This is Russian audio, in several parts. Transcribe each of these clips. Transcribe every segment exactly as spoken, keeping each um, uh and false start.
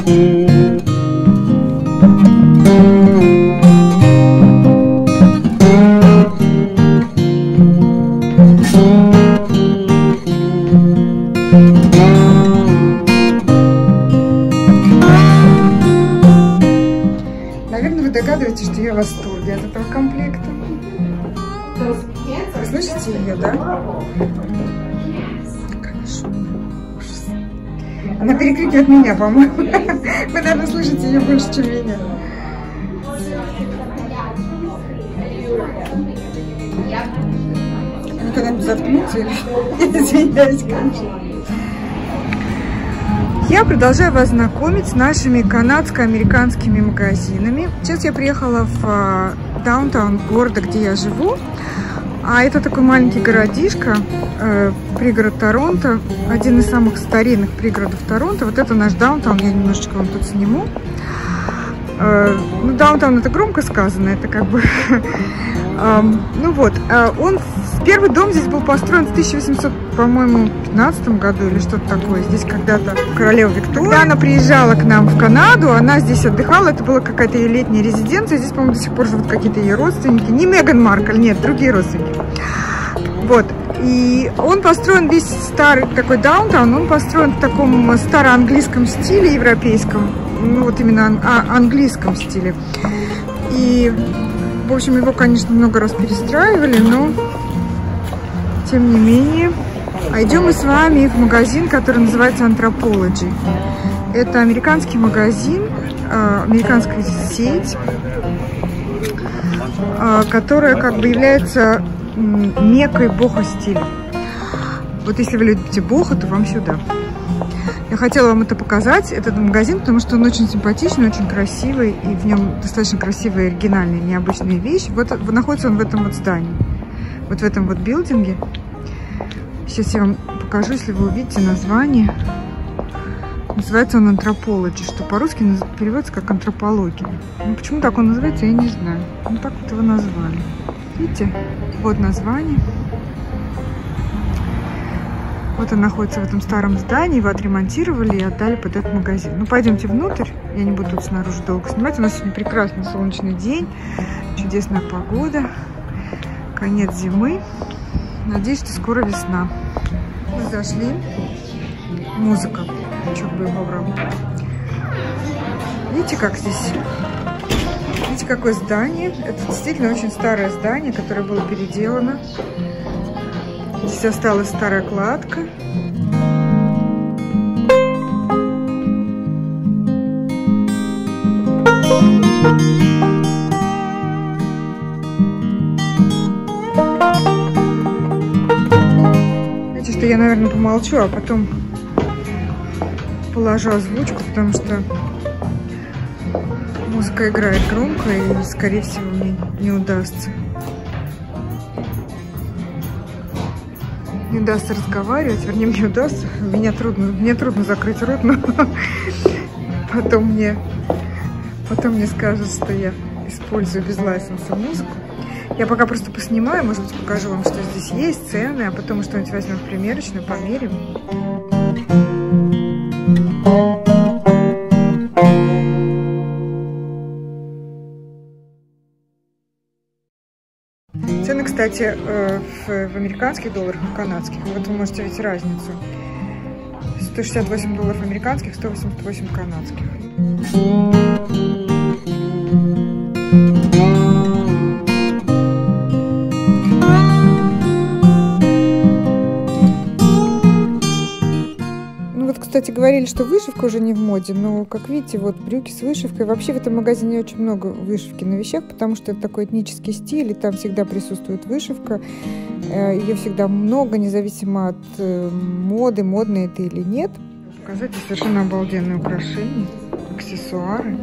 Наверное, вы догадываетесь, что я в восторге от этого комплекта. Вы слышите ее, да? Конечно. Она перекрикивает меня, по-моему. Вы, наверное, слышите ее больше, чем меня. Вы когда-нибудь заткнутся или... Извиняюсь, конечно. Я продолжаю вас знакомить с нашими канадско-американскими магазинами. Сейчас я приехала в даунтаун города, где я живу. А это такой маленький городишко, э, пригород Торонто, один из самых старинных пригородов Торонто. Вот это наш даунтаун, я немножечко вам тут сниму. Э, ну, даунтаун это громко сказано, это как бы... э, ну вот, э, он... Первый дом здесь был построен в тысяча восемьсот, по-моему, пятнадцатом году или что-то такое. Здесь когда-то королева Виктория. Когда она приезжала к нам в Канаду, она здесь отдыхала. Это была какая-то ее летняя резиденция. Здесь, по-моему, до сих пор живут какие-то ее родственники. Не Меган Маркл, нет, другие родственники. Вот. И он построен весь старый такой даунтаун. Он построен в таком староанглийском стиле европейском. Ну, вот именно ан английском стиле. И, в общем, его, конечно, много раз перестраивали, но... Тем не менее, а идем мы с вами в магазин, который называется Anthropologie. Это американский магазин, американская сеть, которая как бы является меккой бохо-стиля. Вот если вы любите бохо, то вам сюда. Я хотела вам это показать, этот магазин, потому что он очень симпатичный, очень красивый, и в нем достаточно красивые, оригинальные, необычные вещи. Вот находится он в этом вот здании. Вот в этом вот билдинге. Сейчас я вам покажу, если вы увидите название. Называется он Anthropologie, что по-русски переводится как антропология. Ну, почему так он называется, я не знаю. Ну, так вот его назвали. Видите? Вот название. Вот он находится в этом старом здании. Его отремонтировали и отдали под этот магазин. Ну, пойдемте внутрь. Я не буду тут снаружи долго снимать. У нас сегодня прекрасный солнечный день. Чудесная погода. Конец зимы. Надеюсь, что скоро весна. Мы зашли. Музыка. Черт бы его брал. Видите, как здесь? Видите, какое здание? Это действительно очень старое здание, которое было переделано. Здесь осталась старая кладка. Что я, наверное, помолчу, а потом положу озвучку, потому что музыка играет громко и, скорее всего, мне не удастся. Не удастся разговаривать, вернее, мне удастся. Меня трудно, мне трудно закрыть рот, но потом мне, потом мне скажут, что я использую без лайсенса музыку. Я пока просто поснимаю, может быть, покажу вам, что здесь есть, цены, а потом мы что-нибудь возьмем в примерочную, померим. Цены, кстати, в, в американских долларах и в канадских. Вот вы можете видеть разницу. сто шестьдесят восемь долларов американских, сто восемьдесят восемь канадских. Кстати, говорили, что вышивка уже не в моде, но, как видите, вот брюки с вышивкой. Вообще в этом магазине очень много вышивки на вещах, потому что это такой этнический стиль, и там всегда присутствует вышивка. Ее всегда много, независимо от моды, модно это или нет. Показать совершенно обалденные украшения, аксессуары.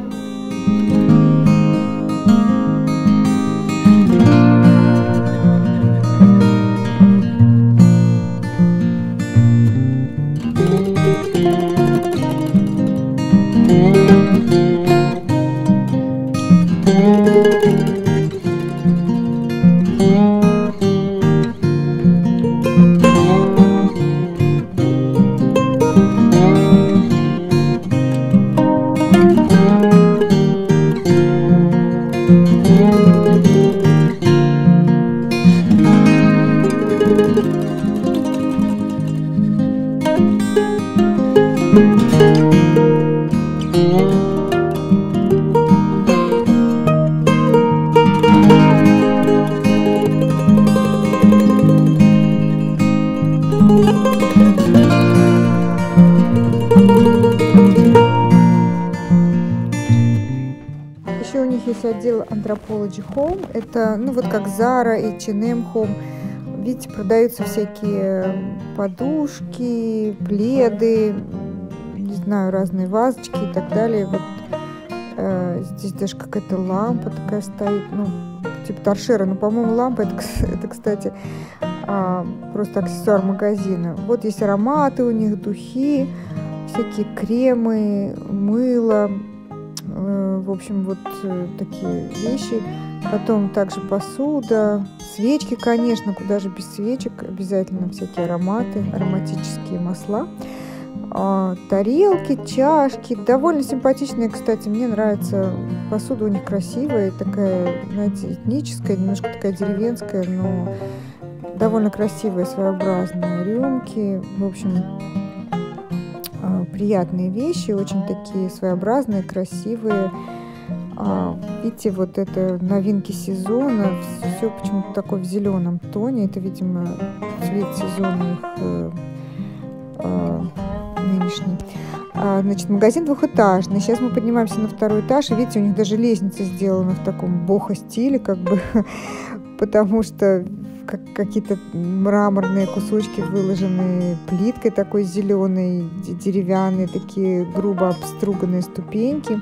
здесь отдел Anthropology Home. Это, ну, вот как Zara и эйч энд эм Home. Видите, продаются всякие подушки, пледы, не знаю, разные вазочки и так далее. Вот э, здесь даже какая-то лампа такая стоит, ну, типа торшера. Но, по-моему, лампа это, это кстати, э, просто аксессуар магазина. Вот есть ароматы у них, духи, всякие кремы, мыло. Э, в общем, вот э, такие вещи. Потом также посуда, свечки, конечно, куда же без свечек, обязательно всякие ароматы, ароматические масла, а, тарелки, чашки, довольно симпатичные, кстати, мне нравится, посуда у них красивая, такая, знаете, этническая, немножко такая деревенская, но довольно красивая, своеобразные рюмки, в общем, а, приятные вещи, очень такие своеобразные, красивые. А, видите, вот это новинки сезона, все почему-то такое в зеленом тоне, это, видимо, цвет сезона их э, э, нынешний. А, значит, магазин двухэтажный, сейчас мы поднимаемся на второй этаж, и видите, у них даже лестница сделана в таком бохо-стиле, как бы, потому что как, какие-то мраморные кусочки выложены плиткой такой зеленой, деревянные, такие грубо обструганные ступеньки.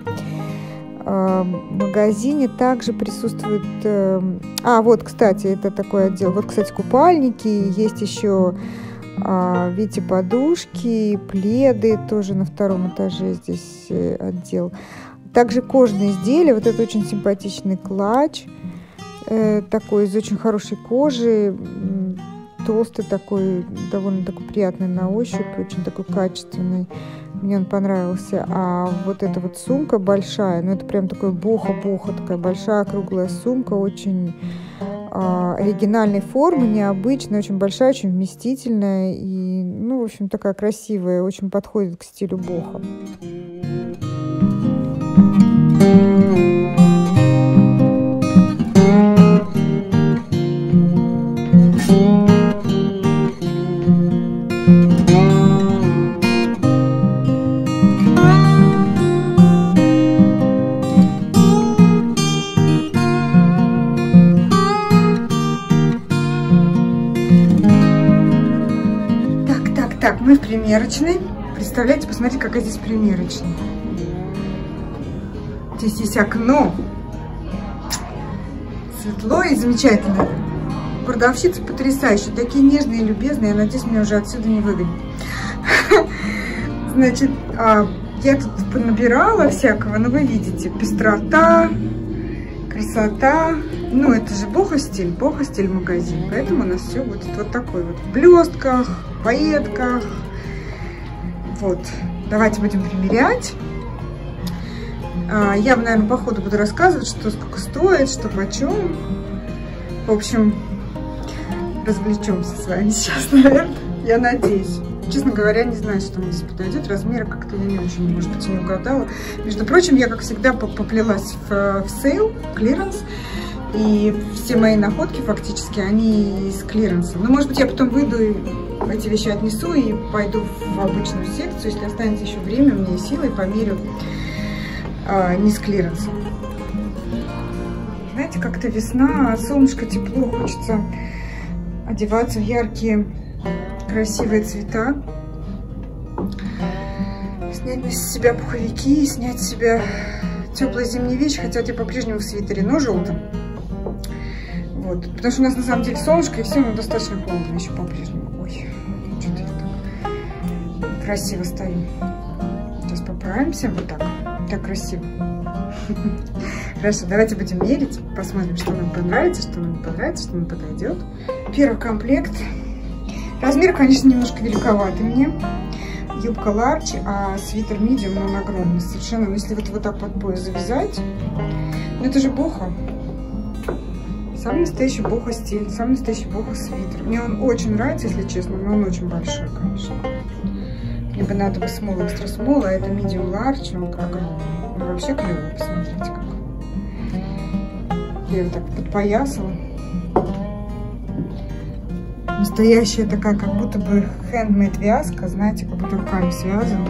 В магазине также присутствует... А, вот, кстати, это такой отдел. Вот, кстати, купальники. Есть еще, видите, подушки, пледы. Тоже на втором этаже здесь отдел. Также кожаные изделия. Вот это очень симпатичный клатч. Такой из очень хорошей кожи. Толстый такой, довольно такой приятный на ощупь. Очень такой качественный. Мне он понравился. А вот эта вот сумка большая, ну это прям такой бохо-бохо, такая большая круглая сумка, очень а, оригинальной формы, необычная, очень большая, очень вместительная и, ну, в общем, такая красивая, очень подходит к стилю бохо. Так, мы в примерочной. Представляете, посмотрите, какая здесь примерочная. Здесь есть окно. Светло и замечательно. Продавщицы потрясающие, такие нежные и любезные. Я надеюсь, меня уже отсюда не выгонят. Значит, я тут понабирала всякого, но вы видите, пестрота, красота. Ну, это же бохо-стиль, бохо-стиль магазин. Поэтому у нас все будет вот такой вот. В блестках, в пайетках. Вот. Давайте будем примерять. Я, наверное, по ходу буду рассказывать, что сколько стоит, что почем. В общем, развлечемся с вами сейчас, наверное. Я надеюсь. Честно говоря, не знаю, что мне здесь подойдет. Размеры как-то я не очень, может быть, не угадала. Между прочим, я, как всегда, поплелась в, в сейл, клиренс. И все мои находки фактически, они из клиренса. Но, может быть, я потом выйду и эти вещи отнесу и пойду в обычную секцию. Если останется еще время, мне и силы, и померю а, не с клиренса. Знаете, как-то весна, солнышко, тепло, хочется одеваться в яркие, красивые цвета. Снять с себя пуховики, снять с себя теплые зимние вещи, хотя я по-прежнему в свитере, но желтом. Вот. Потому что у нас на самом деле солнышко, и все, но достаточно холодно еще по-прежнему. Ой, что-то я так красиво стою. Сейчас поправимся. Вот так. Так красиво. Хорошо, давайте будем мерить. Посмотрим, что нам понравится, что нам не понравится, что нам подойдет. Первый комплект. Размер, конечно, немножко великоватый мне. Юбка ларч, а свитер medium, но он огромный. Совершенно, но если вот, вот так под пояс завязать, ну это же бохо. Самый настоящий бохо стиль, самый настоящий бохо свитер. Мне он очень нравится, если честно, но он очень большой, конечно. Мне бы надо бы смол, экстра смол, а это medium large, он огромный. Ну вообще клево, посмотрите как. Я его так подпоясала. Настоящая такая, как будто бы handmade вязка, знаете, как будто руками связана.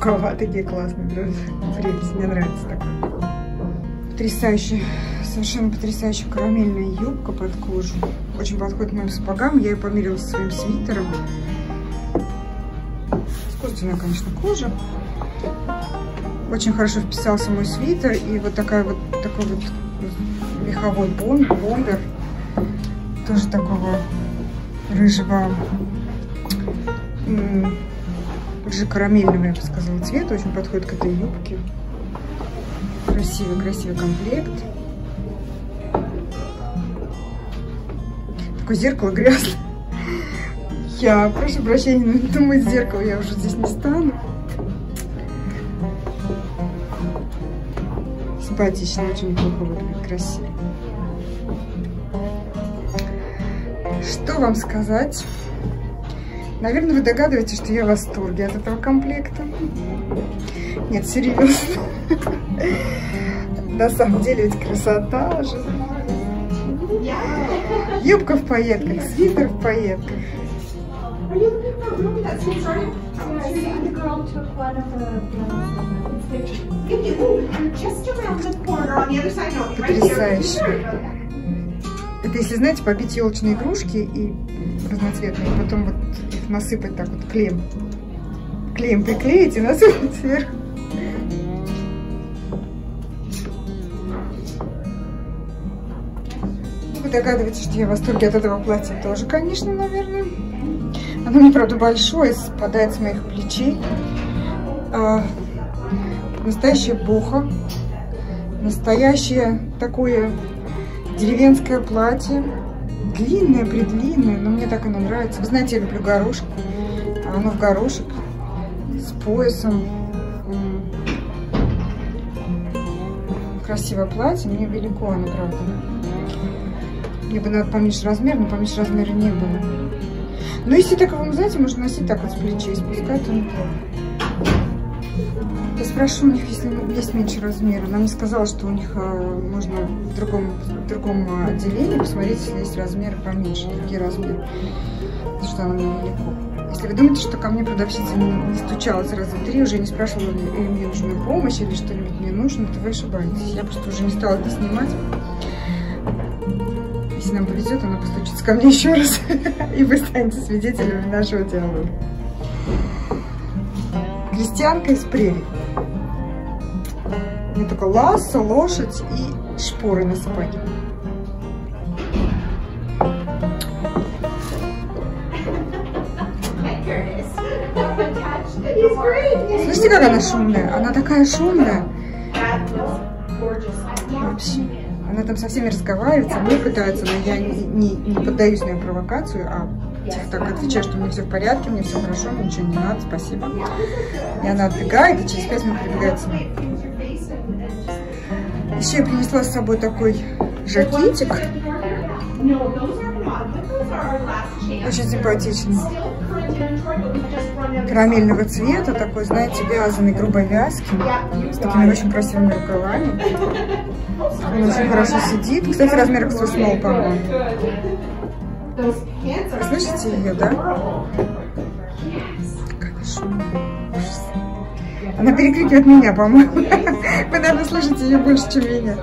рукава такие классные, прелесть, мне нравится такая. Потрясающая, совершенно потрясающая карамельная юбка под кожу. Очень подходит моим сапогам, я ее померила со своим свитером. Искусственная, конечно, кожа. Очень хорошо вписался мой свитер, и вот такая вот такой вот меховой бомбер, тоже такого рыжего, рыже карамельного, я бы сказала, цвета, очень подходит к этой юбке. Красивый, красивый комплект. Такое зеркало грязное. Я прошу прощения, но думаю, зеркало я уже здесь не стану. Симпатично, очень неплохо выглядит, красиво. Что вам сказать? Наверное, вы догадываетесь, что я в восторге от этого комплекта. Нет, серьезно. На самом деле ведь красота же. Юбка в пайетках, свитер в пайетках. Потрясающе. Это если, знаете, побить елочные игрушки и разноцветные, потом вот их насыпать так вот клеем. Клеем приклеить и насыпать сверху. Вы догадываетесь, что я в восторге от этого платья тоже, конечно, наверное. Оно мне, правда, большое, спадает с моих плечей. А, настоящая боха. Настоящее такое деревенское платье. Длинное, предлинное, но мне так оно нравится. Вы знаете, я люблю горошек. А оно в горошек с поясом. Красивое платье, мне велико оно, правда. Мне бы надо поменьше размер, но поменьше размера не было. Но если так, вы знаете, можно носить так вот с плечей, спускать, то неплохо. Я спрошу у них, если есть меньше размера. Она мне сказала, что у них а, можно в другом, в другом отделении посмотреть, если есть размеры поменьше, другие размеры. Потому что она мне велико. Если вы думаете, что ко мне продавщица не, не стучалась раза три, уже не спрашивала, или мне нужна помощь, или что-нибудь мне нужно, то вы ошибаетесь. Я просто уже не стала это снимать. Если нам повезет, она постучится ко мне еще раз, и вы станете свидетелями нашего диалога. Крестьянка из прерий. У меня только лассо, лошадь и шпоры на сапоге. Слышите, как она шумная? Она такая шумная. Вообще. Она там со всеми разговаривает, со мной пытается, но я не, не, не поддаюсь на ее провокацию, а тихо так отвечаю, что мне все в порядке, мне все хорошо, мне ничего не надо, спасибо. И она отбегает, и через пять минут прибегает снова. Еще я принесла с собой такой жакетик. Очень симпатичный. Карамельного цвета, такой, знаете, вязаный, грубой вязки, с такими очень красивыми рукавами. Он очень хорошо сидит. Кстати, размер икс эс, по-моему. Вы слышите ее, да? Какая шумная. Она перекрикивает меня, по-моему. Вы, наверное, слышите ее больше, чем меня.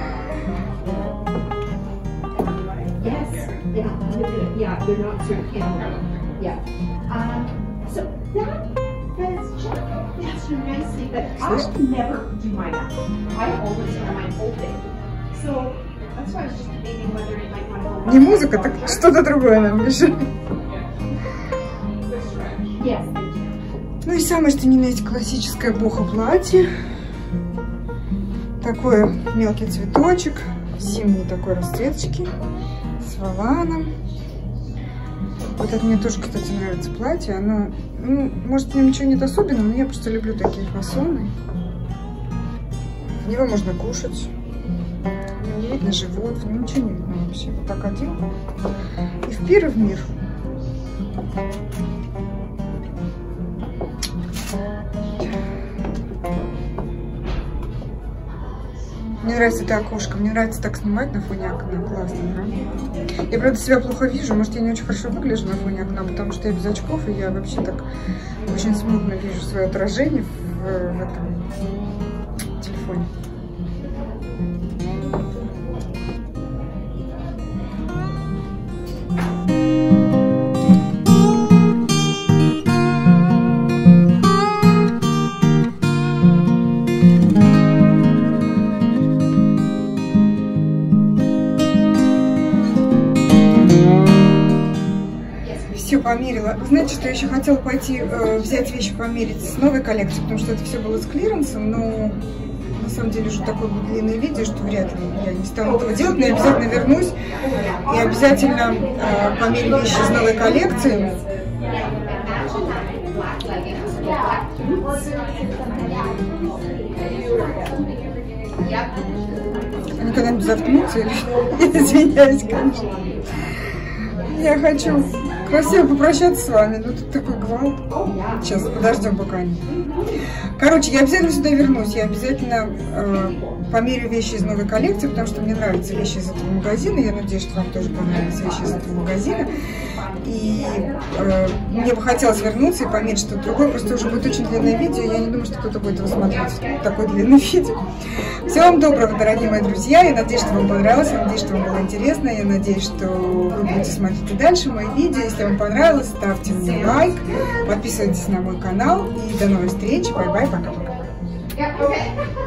Не музыка, так что-то другое нам мешает. Ну и самое, что ни на есть, классическое боха платье. Такой мелкий цветочек, зимней такой расцветочки с воланом. Вот это мне тоже, кстати, нравится платье. Оно, ну, может, в нем ничего нет особенного, но я просто люблю такие фасоны. В него можно кушать. Не видно живот, в нем ничего не видно вообще. Вот так одел. И в пир, и в мир. Мне нравится это окошко, мне нравится так снимать на фоне окна. Классно, правда? Я, правда, себя плохо вижу, может, я не очень хорошо выгляжу на фоне окна, потому что я без очков, и я вообще так очень смутно вижу свое отражение в, в этом телефоне. Все померила. Вы знаете, что я еще хотела пойти э, взять вещи померить с новой коллекции, потому что это все было с клиренсом, но на самом деле уже такое будет длинное видео, что вряд ли я не стану этого делать, но я обязательно вернусь и обязательно э, померю вещи из новой коллекции. Они когда-нибудь заткнутся или извиняюсь, конечно. Я хочу красиво попрощаться с вами, но тут такой гвалт. Сейчас подождем, пока они. Короче, я обязательно сюда вернусь. Я обязательно э, померю вещи из новой коллекции, потому что мне нравятся вещи из этого магазина. Я надеюсь, что вам тоже понравятся вещи из этого магазина. И э, мне бы хотелось вернуться и померить что-то другое. Просто уже будет очень длинное видео. Я не думаю, что кто-то будет его смотреть. Такое длинное видео. Всего вам доброго, дорогие мои друзья. Я надеюсь, что вам понравилось. Я надеюсь, что вам было интересно. Я надеюсь, что вы будете смотреть и дальше мои видео. Если вам понравилось, ставьте мне лайк. Подписывайтесь на мой канал. И до новых встреч. Бай-бай. Пока-пока.